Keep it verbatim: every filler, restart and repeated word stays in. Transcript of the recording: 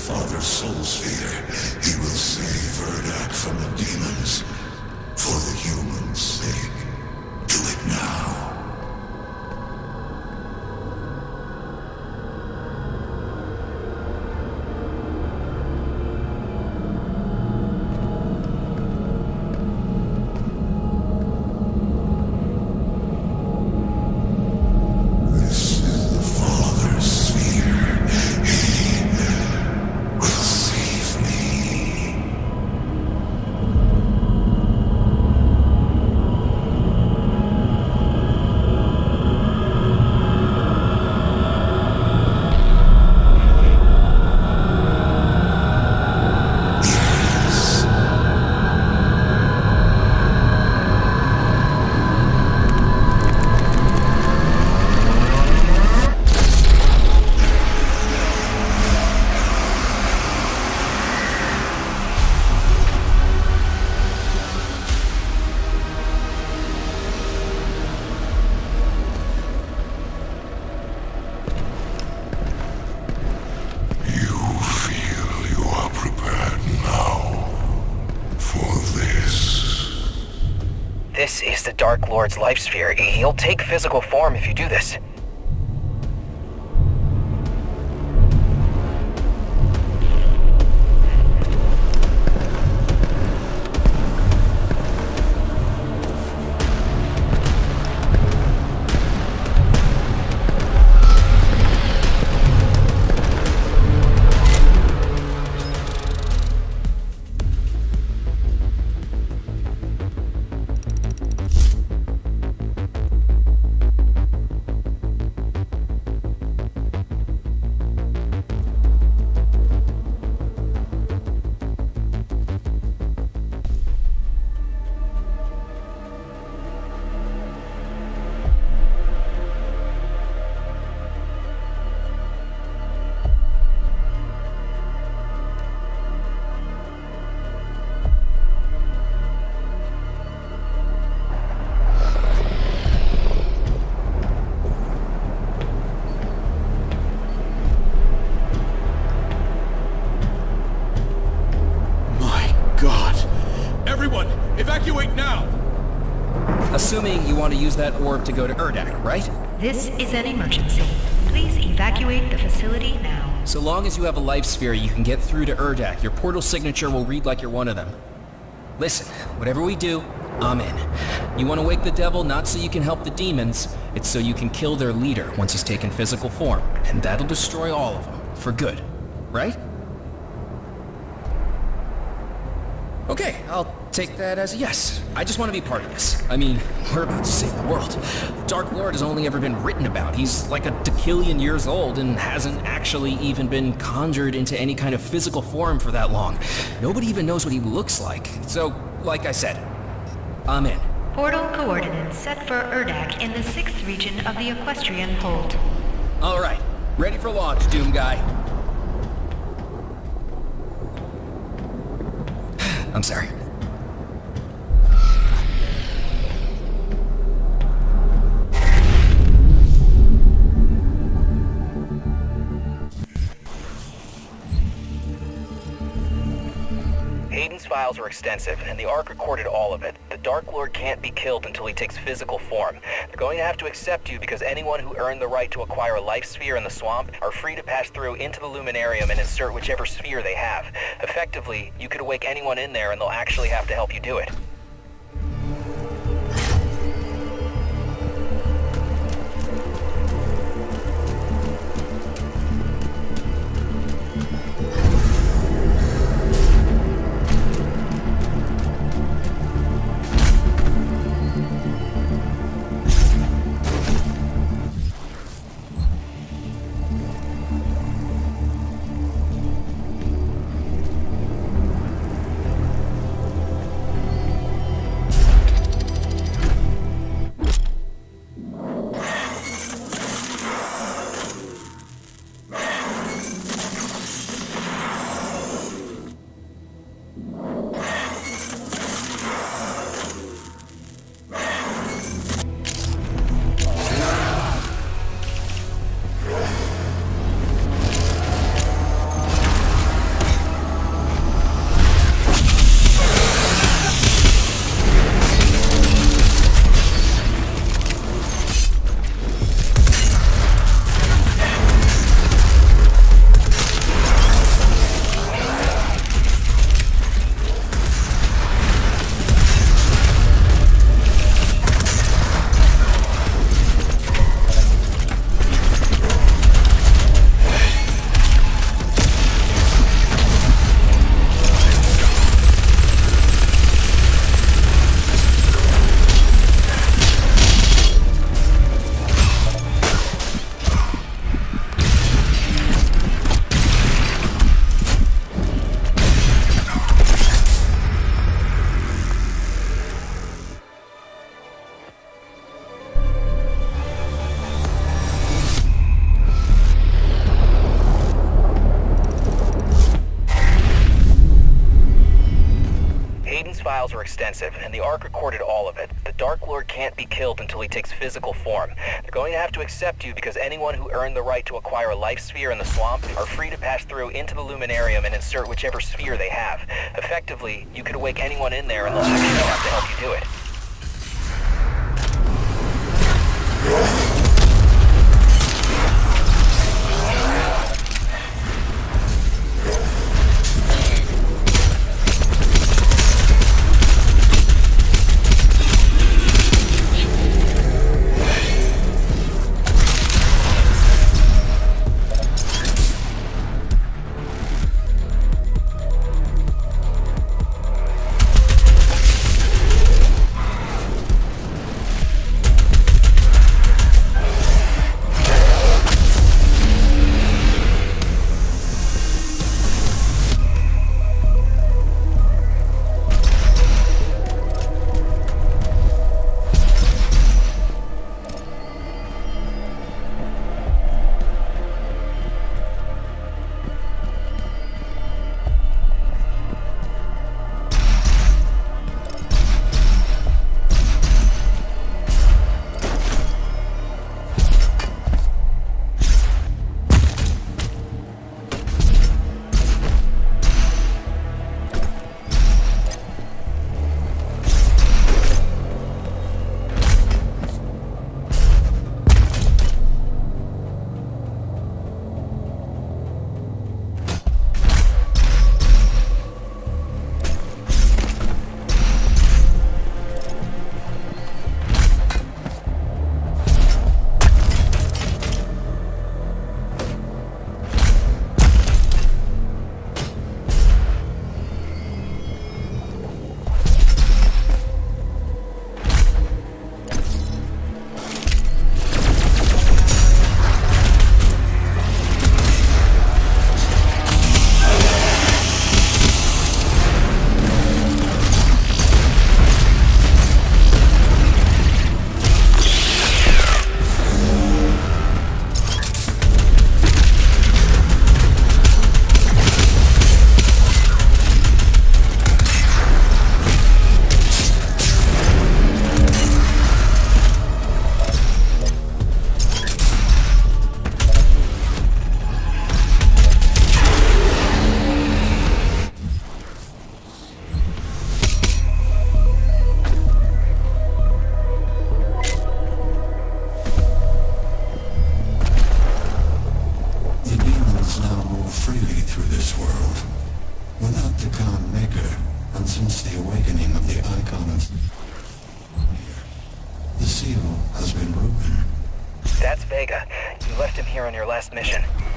Father's soul sphere, he will save Urdak from the demons. For the humans' sake. Do it now. This is the Dark Lord's life sphere. He'll take physical form if you do this. Evacuate now! Assuming you want to use that orb to go to Urdak, right? This is an emergency. Please evacuate the facility now. So long as you have a life sphere, you can get through to Urdak. Your portal signature will read like you're one of them. Listen, whatever we do, I'm in. You want to wake the devil not so you can help the demons, it's so you can kill their leader once he's taken physical form. And that'll destroy all of them, for good. Right? Okay, I'll take that as a yes. I just want to be part of this. I mean, we're about to save the world. The Dark Lord has only ever been written about. He's like a decillion years old and hasn't actually even been conjured into any kind of physical form for that long. Nobody even knows what he looks like. So, like I said, I'm in. Portal coordinates set for Urdak in the sixth region of the Equestrian Hold. Alright, ready for launch, Doom Guy. I'm sorry. Hayden's files are extensive, and the Ark recorded all of it. The Dark Lord can't be killed until he takes physical form. They're going to have to accept you because anyone who earned the right to acquire a life sphere in the swamp are free to pass through into the Luminarium and insert whichever sphere they have. Effectively, you could awake anyone in there and they'll actually have to help you do it. are extensive, and the Ark recorded all of it. The Dark Lord can't be killed until he takes physical form. They're going to have to accept you because anyone who earned the right to acquire a life sphere in the swamp are free to pass through into the Luminarium and insert whichever sphere they have. Effectively, you could awake anyone in there and they'll actually have to help you do it. The seal has been broken. That's Vega. You left him here on your last mission.